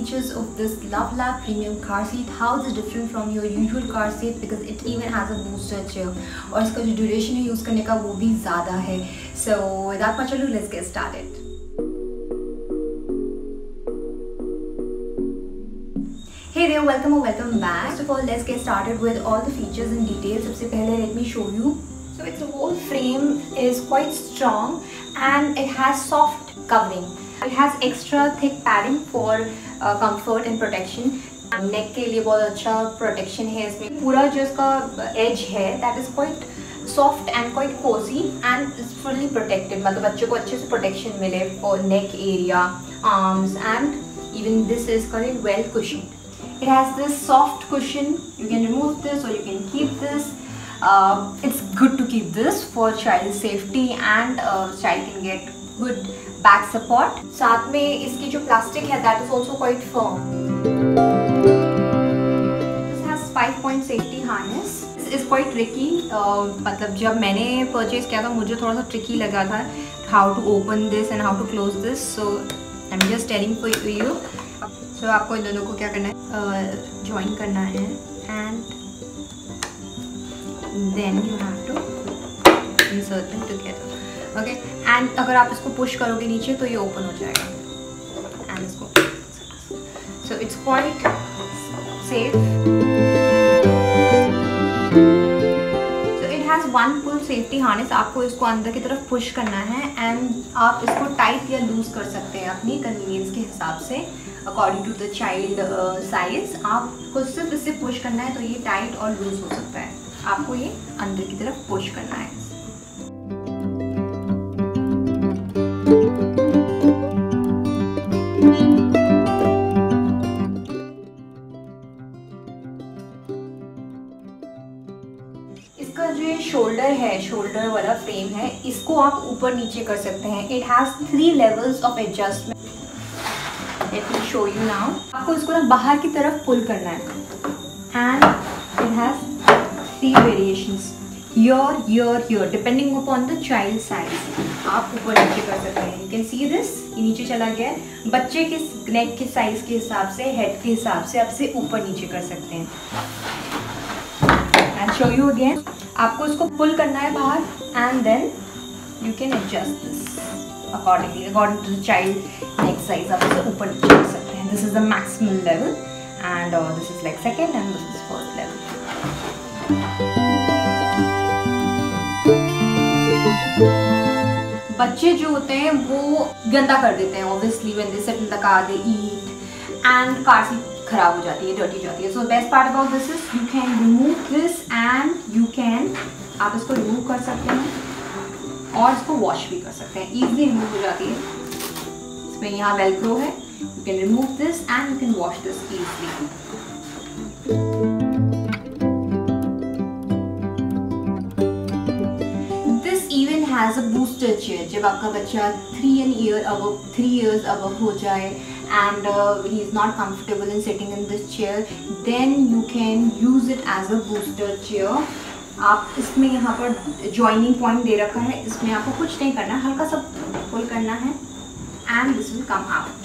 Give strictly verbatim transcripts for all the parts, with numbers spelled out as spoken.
features of this Lovelab premium car seat. How is it different from your usual car seat because it even has a booster chair और इसका जो duration है use करने का वो भी ज़्यादा है. So without much ado, let's get started. Hey there, welcome or welcome back. First of all, let's get started with all the features and details. सबसे पहले let me show you. So its whole frame is quite strong and it has soft covering. It has extra thick padding for uh, comfort and protection. Neck के लिए बहुत अच्छा protection है इसमें. पूरा जो इसका edge है that is quite soft and quite cozy and is fully protected. मतलब बच्चों को अच्छे से protection मिले for neck area, arms and even this is quite well cushioned. It has this soft cushion. You can remove this or you can keep this. Uh, it's good to keep this for child safety and uh, child can get good back support. साथ में इसकी जो plastic है that is also quite firm. This has five point safety harness. This is quite tricky. Uh, मतलब जब मैंने purchase किया था मुझे थोड़ा सा tricky लगा था how to open this and how to close this. So I'm just telling for you. So आपको इन दोनों को क्या करना है ज्वाइन uh, करना है and then you have to insert them together. Okay, and अगर आप इसको push करोगे नीचे तो ये open हो जाएगा and इसको so it's quite safe. So it has one pull safety harness. आपको इसको अंदर की तरफ push करना है and आप इसको tight या loose कर सकते हैं अपनी convenience के हिसाब से according to the child size. आपको सिर्फ इससे पुश करना है तो ये टाइट और लूज हो सकता है. आपको ये अंदर की तरफ पुश करना है. इसका जो ये शोल्डर है, शोल्डर वाला फ्रेम है, इसको आप ऊपर नीचे कर सकते हैं. It has three levels of adjustment. Let me show you now. आपको इसको ना बाहर की तरफ पुल करना है and it has three variations. Here, here, here, depending upon the child size. आप ऊपर नीचे कर सकते हैं. You can see this. ये नीचे चला गया है. बच्चे के नेक के साइज के हिसाब से, हेड के हिसाब से आप इसे ऊपर नीचे कर सकते हैं. I'll show you again. आपको इसको पुल करना है बाहर and then you can adjust this accordingly according to the child neck size. आप इसे ऊपर नीचे कर सकते हैं. This is the maximum level and uh, this is like second and this is first level. बच्चे जो होते हैं वो गंदा कर देते हैं obviously when they sit in the car they eat and car seat खराब हो जाती है, dirty जाती है. So best part about this is you can remove this and you can आप इसको remove कर सकते हैं और इसको वॉश भी कर सकते हैं. इजीली रिमूव हो जाती है. इसमें यहाँ वेलक्रो है. You can remove this and you can wash this easily. This even has a booster chair. जब आपका बच्चा three and year above three years above हो जाए and uh, he is not comfortable in sitting in this chair, then you can use it as a booster chair. आप इसमें यहाँ पर joining point दे रखा है. इसमें आपको कुछ नहीं करना है, हल्का सा पुल करना है and this will come out.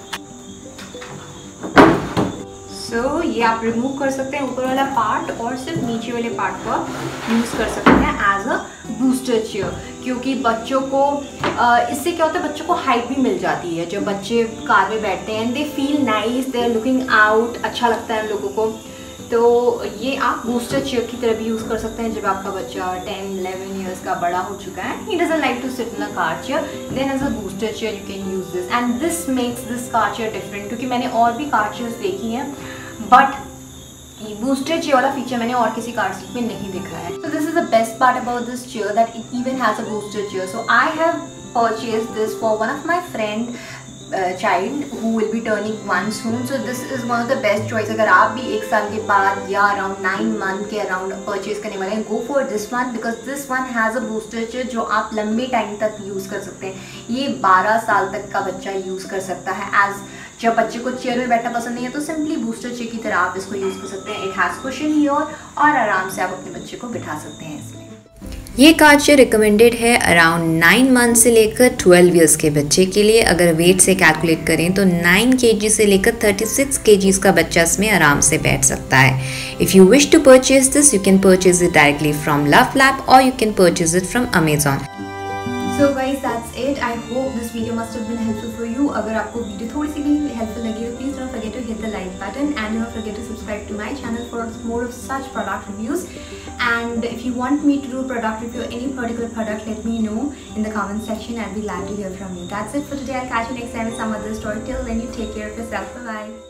So ये आप रिमूव कर सकते हैं ऊपर वाला पार्ट और सिर्फ नीचे वाले पार्ट को आप यूज़ कर सकते हैं एज अ बूस्टर चेयर. क्योंकि बच्चों को इससे क्या होता है, बच्चों को हाइट भी मिल जाती है. जब बच्चे कार में बैठते हैं they feel nice, they are looking out, अच्छा लगता है उन लोगों को. तो ये आप बूस्टर चेयर की तरह भी यूज़ कर सकते हैं. जब आपका बच्चा टेन इलेवन ईयर्स का बड़ा हो चुका है, he doesn't like to sit in a car chair, then as a booster chair you can use this and this makes this car chair different. क्योंकि मैंने और भी कार चेयर्स देखी हैं बट ये बूस्टर चेयर वाला फीचर मैंने और किसी कार सीट में नहीं देखा है. So this is the best part about this chair that it even has a booster chair. So I have purchased this for one of my friend uh, child who will be turning one soon. So this is one of the best choice. अगर आप भी एक साल के बाद या around nine month के around purchase करने वाले हैं, go for this one because this one has a booster chair जो आप लंबे टाइम तक यूज़ कर सकते हैं. ये बारह साल तक का बच्चा यूज़ कर सकता है. एज जब बच्चे को चेयर में बैठना पसंद नहीं है तो सिंपली बूस्टर चेयर की तरह आप इसको यूज़ कर सकते हैं. इट हैज़ कुशन हियर और आराम से आप अपने बच्चे को बिठा सकते हैं इसमें. ये कार्ड जो रिकमेंडेड है अराउंड नाइन मंथ से लेकर ट्वेल्व ईयर्स के बच्चे के लिए। अगर वेट से कैलकुलेट करें तो नाइन केजी से लेकर थर्टी सिक्स केजीज का बच्चा इसमें आराम से बैठ सकता है। If you wish to purchase this you can purchase it directly from LuvLap or you can purchase it from Amazon. So guys, that's it. I hope this video must have been helpful for you. अगर आपको video थोड़ी सी भी helpful लगी तो please don't forget to hit the like button and don't forget to subscribe to my channel for more of such product reviews. And if you want me to do product review any particular product, let me know in the comment section. I'll be glad to hear from you. That's it for today. I'll catch you next time with some other story. Till then, you take care of yourself. Bye bye.